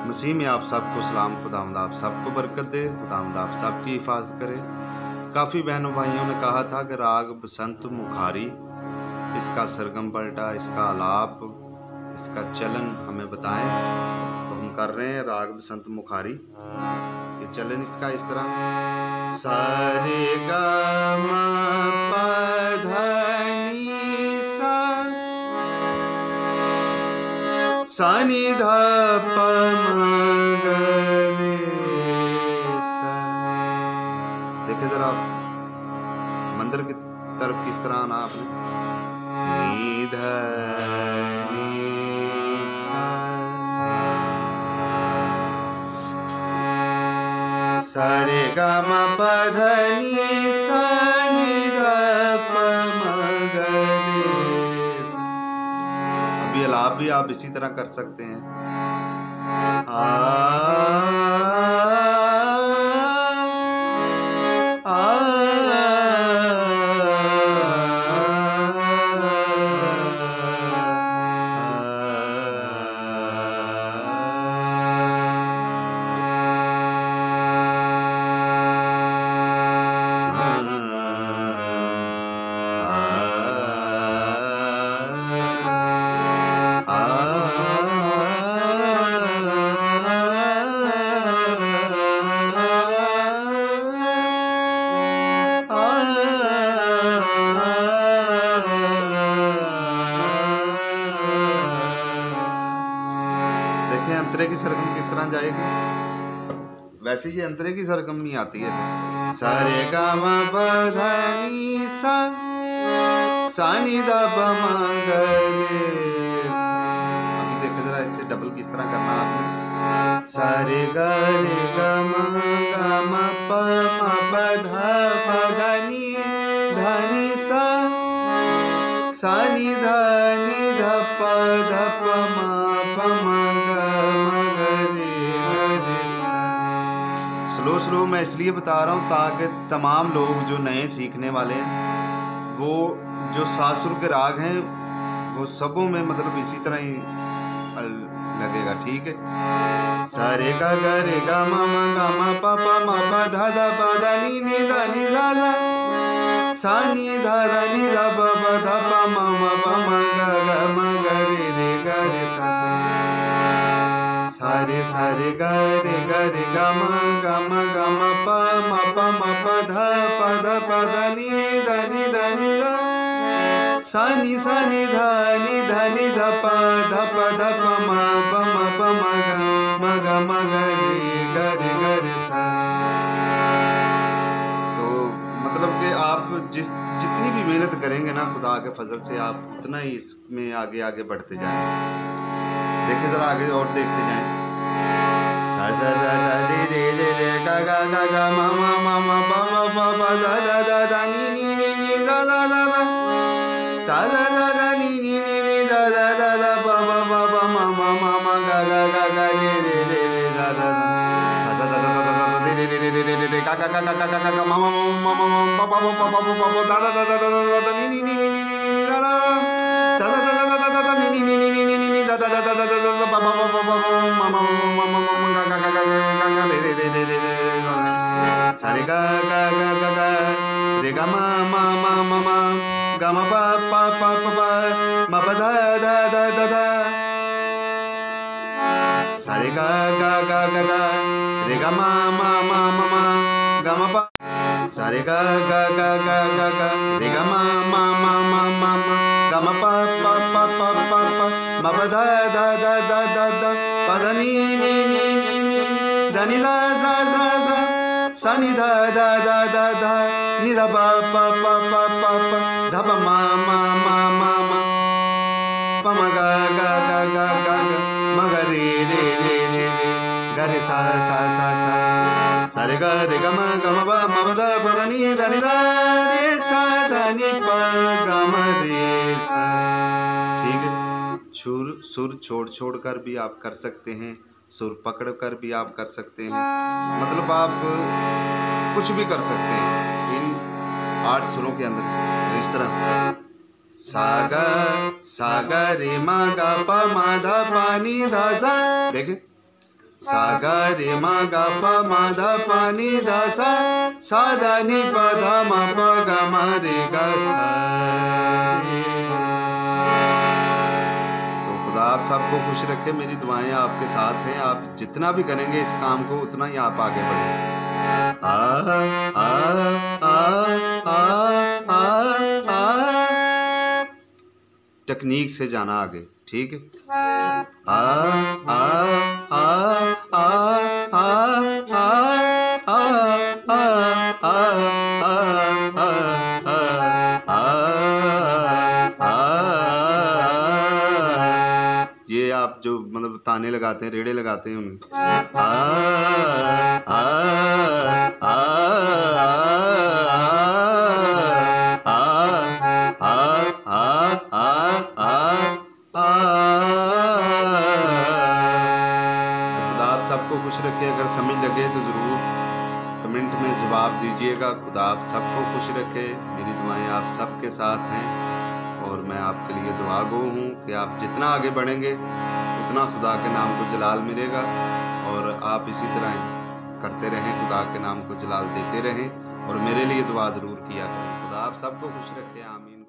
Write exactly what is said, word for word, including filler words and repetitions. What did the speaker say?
मसीह में आप सबको सलाम। खुदावंद आप सबको बरकत दे, खुदावंद आप सबकी हिफाजत करे। काफ़ी बहनों भाइयों ने कहा था कि राग बसंत मुखारी, इसका सरगम पलटा, इसका आलाप, इसका चलन हमें बताएं। तो हम कर रहे हैं राग बसंत मुखारी। ये चलन इसका इस तरह है। सारे गा मा पा धा नी सा, सा नी धा प म ग रे सा। देखिए जरा मंदिर की तरफ किस तरह आना आपने। नी ध नी सा, सा रे गा मा प ध नी सा, नी ध प म ग रे सा। अभी अलाप भी आप इसी तरह कर सकते हैं। आ, आ, अंतरे की सरगम किस तरह जाएगी। वैसे ये अंतरे की सरगम नहीं आती है। सा रे गा मा प धा नी सा, सा नी धा प म ग रे सा। अभी देखो जरा इससे डबल किस तरह करना आपने। सा रे गा रे गा मा गा मा प म प धा प धा नी धा नी सा, सा नी धा नी धा प धा प म प म ग म ग रे ग रे सा। स्लो स्लो मैं इसलिए बता रहा हूँ ताकि तमाम लोग जो नए सीखने वाले हैं, वो जो सात सुर के राग हैं वो सबों में मतलब इसी तरह ही लगेगा। ठीक है। सा रे गा गा रे गा मा मा गा मा पा पा मा पा धा धा पा धा नी नी धा नी धा धा, सा नी धा धा नी धा प प धा प म म प म ग ग म ग रे रे ग रे सा सा। सा रे सा रे गा रे गा रे गा मा गा मा गा मा प म प म प धा प धा प धा नी धा नी धा नी धा, सा नी सा नी धा नी धा नी धा प धा प धा प म प म प म ग म ग म ग रे ग रे ग रे सा। तो मतलब कि आप जिस जितनी भी मेहनत करेंगे ना खुदा के फजल से, आप उतना ही इसमें आगे आगे बढ़ते जाएंगे। देखिए जरा आगे और देखते जाएं। सा सा सा धा रे रे रे रे गा गा गा गा मा मा मा मा पा पा पा पा धा धा धा धा नी नी नी नी धा धा धा धा, सा धा धा धा नी नी नी नी धा धा धा धा पा पा पा पा मा मा मा मा गा गा गा गा रे रे रे रे धा धा सा धा धा धा धा धा धा रे रे रे रे रे रे गा गा गा गा गा गा गा मा मा मा मा मा पा पा पा पा पा पा धा धा धा धा धा धा नी नी नी नी नी नी नी धा धा, सा धा धा धा धा धा धा नी नी नी नी नी नी नी धा धा धा धा धा धा पा पा पा पा पा मा मा मा मा मा गा गा गा गा गा गा रे रे रे रे रे रे सा रे गा गा गा गा गा रे गा मा मा मा मा मा गा मा पा पा पा पा पा मा पा धा धा धा धा धा, सा रे गा गा गा गा गा रे गा मा मा मा मा मा गा मा पा, सा रे गा गा गा गा गा गा रे गा मा मा मा मा मा मा गा मा पा पा पा पा पा पा मा पा धा धा धा धा धा धा पा धा नी नी नी नी नी धा नी धा सा सा सा, सा नी धा धा धा धा धा नी धा पा पा पा पा पा पा धा पा मा मा मा मा मा पा मा गा गा गा गा गा गा मा गा रे रे रे रे रे गा रे सा सा सा सा, सा रे गा रे गा मा गा मा पा मा पा धा पा धा नी धा नी धा रे सा धा नी पा गा मा रे सा। ठीक है। सुर सुर छोड़ छोड़ कर भी आप कर सकते हैं, सुर पकड़ कर भी आप कर सकते हैं, मतलब आप कुछ भी कर सकते हैं इन आठ सुरों के अंदर। इस तरह सागा सागा रे मा गा पा मा धा पा नी धा सा। देखें सा गा रे मा गा प मा धा प नि धा सा सा धा नि प धा मा प गा मा रे गा सा रे। तो खुदा आप सबको खुश रखे। मेरी दुआएं आपके साथ हैं। आप जितना भी करेंगे इस काम को उतना ही आप आगे बढ़ेंगे। आ आ आ आ आ आ टेक्निक से जाना आगे, ठीक है। आ आ आ आ आ आ आ आ आ ये आप जो मतलब ताने लगाते हैं, रेड़े लगाते हैं उनमें आ आ आ सबको खुश रखे। अगर समझ लगे तो ज़रूर कमेंट में जवाब दीजिएगा। खुदा आप सबको खुश रखे। मेरी दुआएं आप सबके साथ हैं और मैं आपके लिए दुआ गो हूँ कि आप जितना आगे बढ़ेंगे उतना खुदा के नाम को जलाल मिलेगा और आप इसी तरह करते रहें, खुदा के नाम को जलाल देते रहें और मेरे लिए दुआ ज़रूर किया करें। खुदा आप सबको खुश रखे। आमीन।